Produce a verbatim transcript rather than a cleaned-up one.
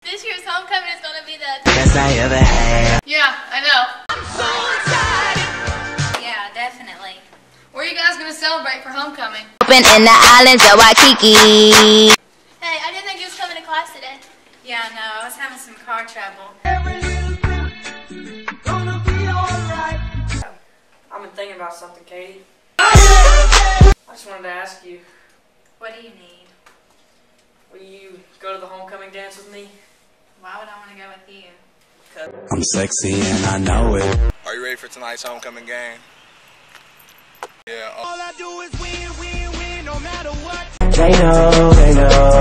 This year's homecoming is gonna be the best I ever had. Yeah, I know. I'm so excited. Yeah, definitely. Where are you guys gonna celebrate for homecoming? Open in the islands of Waikiki. Hey, I didn't think you was coming to class today. Yeah, no, I was having some car trouble. Every little thing gonna be alright. I've been thinking about something, Katie. I just wanted to ask you, What do you need? will you go to the homecoming dance with me? Why would I want to go with you? I'm sexy and I know it. Are you ready for tonight's homecoming game? Yeah. Uh All I do is win, win, win, no matter what. They know, they know.